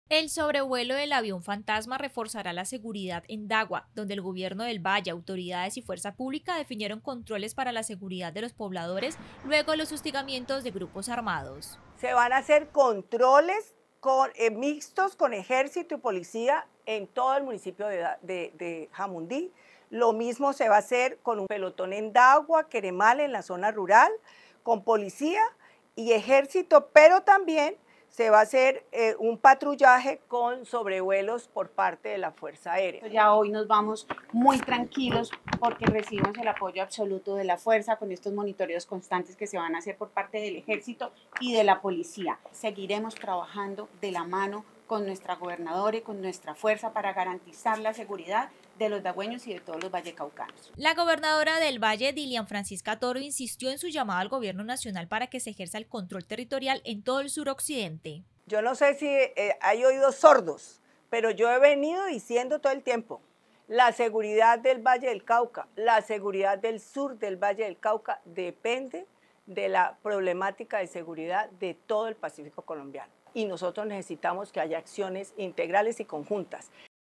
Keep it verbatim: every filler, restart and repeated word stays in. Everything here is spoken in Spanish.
El sobrevuelo del avión fantasma reforzará la seguridad en Dagua, donde el gobierno del Valle, autoridades y fuerza pública definieron controles para la seguridad de los pobladores luego de los hostigamientos de grupos armados. Se van a hacer controles con, eh, mixtos con ejército y policía en todo el municipio de, de, de Jamundí. Lo mismo se va a hacer con un pelotón en Dagua, Queremal, en la zona rural, con policía y ejército, pero también se va a hacer eh, un patrullaje con sobrevuelos por parte de la Fuerza Aérea. Ya hoy nos vamos muy tranquilos porque recibimos el apoyo absoluto de la fuerza con estos monitoreos constantes que se van a hacer por parte del ejército y de la policía. Seguiremos trabajando de la mano con nuestra gobernadora y con nuestra fuerza para garantizar la seguridad de los dagüeños y de todos los vallecaucanos. La gobernadora del Valle, Dilian Francisca Toro, insistió en su llamado al gobierno nacional para que se ejerza el control territorial en todo el suroccidente. Yo no sé si eh, hay oídos sordos, pero yo he venido diciendo todo el tiempo, la seguridad del Valle del Cauca, la seguridad del sur del Valle del Cauca depende de la problemática de seguridad de todo el Pacífico colombiano. Y nosotros necesitamos que haya acciones integrales y conjuntas.